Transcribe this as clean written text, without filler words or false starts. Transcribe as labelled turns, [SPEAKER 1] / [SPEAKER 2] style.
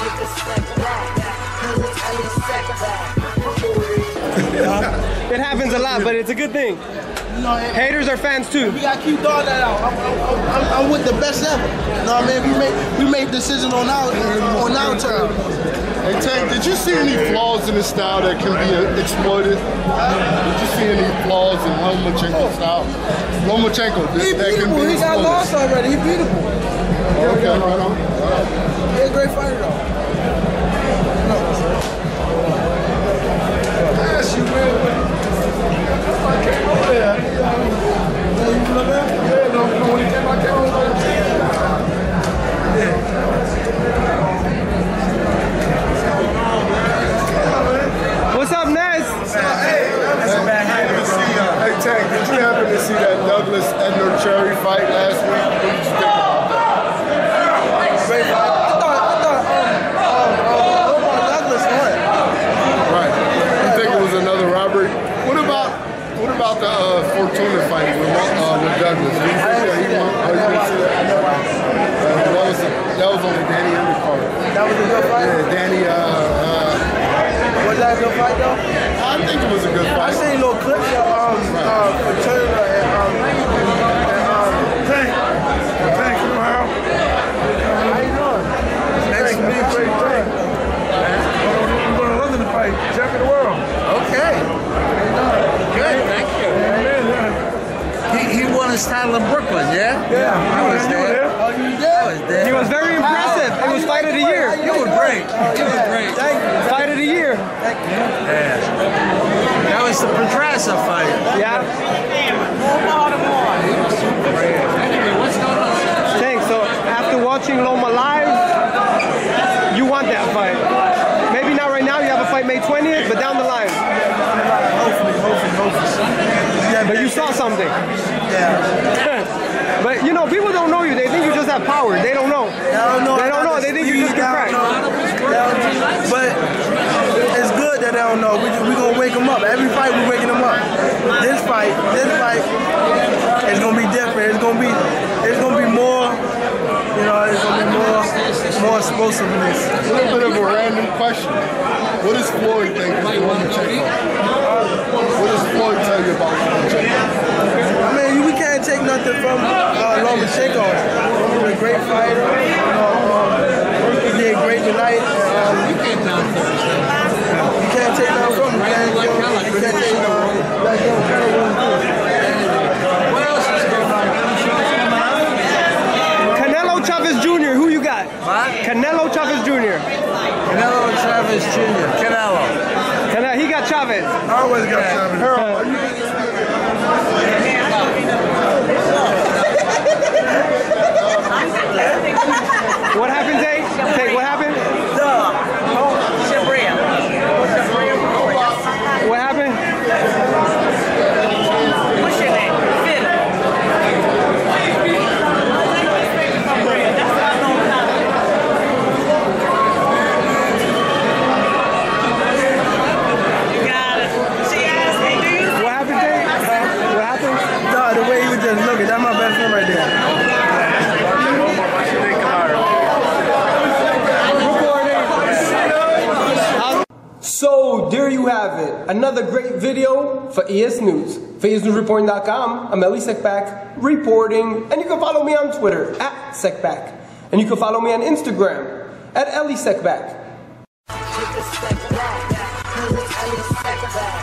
[SPEAKER 1] It happens a lot, but it's a good thing. Haters are fans too.
[SPEAKER 2] We gotta keep doing that out. I'm with the best ever. You know what I mean? We made decisions on our turn.
[SPEAKER 3] Hey Tank, did you see any flaws in his style that can be exploited? Did you see any flaws in Lomachenko's style? Lomachenko,
[SPEAKER 2] He beatable. He got lost already. He beatable.
[SPEAKER 3] Okay, right on.
[SPEAKER 2] He's a great fighter though. Yes, you will. I came over there. Yeah, no, when he came, I came over there.
[SPEAKER 1] What's up, Nez?
[SPEAKER 3] Hey, Tank, did you happen to see that Douglas Edner Cherry fight last week? What did you think about that?
[SPEAKER 2] Great fight. I thought Douglas won.
[SPEAKER 3] Right. You think it was another robbery? What about the Fortuna fight with Douglas? Did you think that he won? Oh, you didn't see that? That was on the Danny undercard.
[SPEAKER 2] That was a good fight?
[SPEAKER 3] Yeah, Danny,
[SPEAKER 2] was that a good fight though?
[SPEAKER 3] I think it was a good fight.
[SPEAKER 2] I seen little clips of Fortuna and Tank. Thank you, How you doing? Thanks for being great. I'm going to London to fight champ of the world. Okay. Good, thank you. He won his title in Brooklyn, yeah? Yeah. I was there. Oh, you did? I was there.
[SPEAKER 1] He was very impressive. It was fight of the year.
[SPEAKER 2] You were great. You were great. Thank you.
[SPEAKER 1] Fight of the year.
[SPEAKER 2] Yeah. That was the Petrasa fight.
[SPEAKER 1] Yeah. Thanks. So after watching Loma live, you want that fight. Maybe not right now. You have a fight May 20th, but down the line.
[SPEAKER 2] Hopefully. Yeah,
[SPEAKER 1] but you saw something.
[SPEAKER 2] Yeah.
[SPEAKER 1] But you know, people don't know you. They think you just have power. They don't know.
[SPEAKER 2] They don't know.
[SPEAKER 1] They don't know. They think you just can crack.
[SPEAKER 2] But it's good that they don't know. We're going to wake them up. Every fight, we're waking them up. This fight is going to be different. It's going to be more, you know, it's going to be more explosiveness.
[SPEAKER 3] A little bit of a random question. What does Floyd think of Lomachenko? What does Floyd tell you about Lomachenko?
[SPEAKER 2] I mean, we can't take nothing from Lomachenko. He's a great fighter. He did great tonight. You can't take nothing from him. You can't take What else is going on?
[SPEAKER 1] Canelo Chavez Jr. Who you got?
[SPEAKER 2] What?
[SPEAKER 1] Canelo Chavez Jr.
[SPEAKER 2] Canelo Chavez Jr. Canelo.
[SPEAKER 1] He got Chavez.
[SPEAKER 2] I always got Chavez.
[SPEAKER 1] What happened, Tate? Tate, what happened? What happened?
[SPEAKER 4] What's your name? Finn. You got it. She asked me, do you?
[SPEAKER 1] What happened, Tate? What happened?
[SPEAKER 2] No, the way he was just looking, that's my best friend right there.
[SPEAKER 1] So there you have it, another great video for ES News. For ESNewsReporting.com, I'm Elie Seckbach reporting, and you can follow me on Twitter @Seckbach, and you can follow me on Instagram @Elie Seckbach.